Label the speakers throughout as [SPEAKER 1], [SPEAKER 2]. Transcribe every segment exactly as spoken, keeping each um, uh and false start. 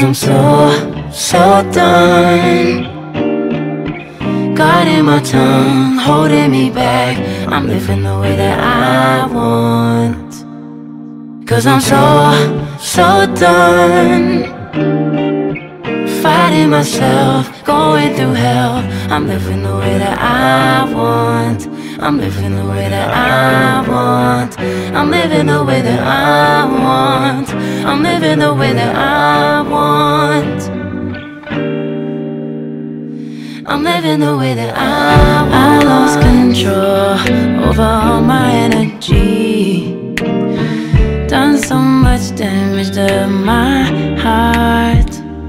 [SPEAKER 1] I'm so, so done. Guarding my tongue, holding me back. I'm living the way that I want. Cause I'm so, so done fighting myself, going through hell. I'm living the way that I want. I'm living the way that I want. I'm living the way that I want. I'm living the way that I want. I'm living the way that I want. I lost control over all my energy. Done so much damage to my heart.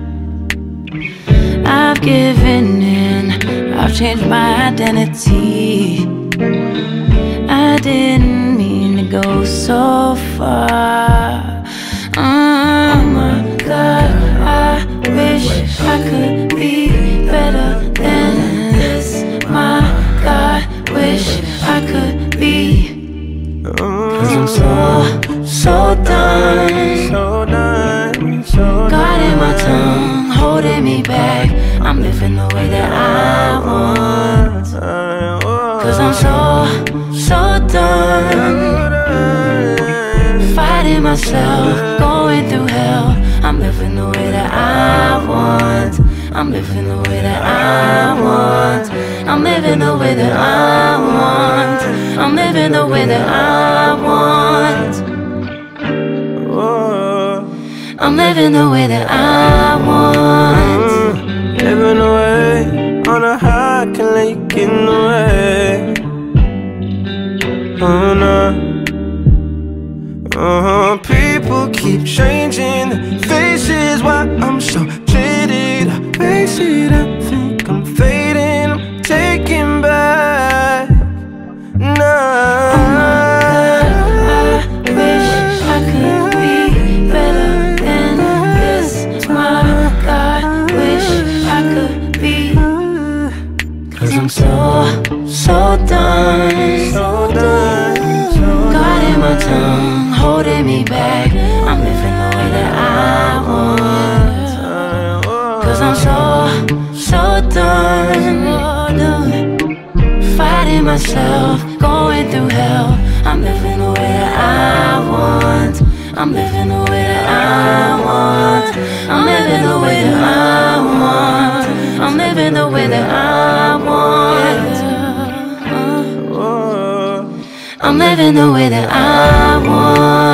[SPEAKER 1] I've given in, I've changed my identity. I didn't mean to go so far. Oh my God, I wish I could be better than this. My God, wish I could be. Cause I'm so, so done,
[SPEAKER 2] so done, so
[SPEAKER 1] guarding my tongue, holding me back. I'm living the way that I want. Cause I'm so, so done fighting myself, going through hell. I'm living the way that I want. I'm living the way that I want. I'm living the way that I want. I'm living the way that I want. I'm living the way that I want.
[SPEAKER 2] Living away on a high, can let you get in the way. Oh no. Uh-huh. People keep changing their faces. Why I'm so jaded, I face it, I think I'm fading, I'm taking back. Nah.
[SPEAKER 1] Oh my God, I wish I could be better than this. My God, wish I could be. Cause I'm so, so done,
[SPEAKER 2] So done, so
[SPEAKER 1] guarding my tongue, holding me back. I'm living the way that I want. Cause I'm so, so done fighting myself, going through hell. I'm living the way that I want. I'm living the way that I want. I'm living the way that I want. I'm living the way that I want. I'm living the way that I want.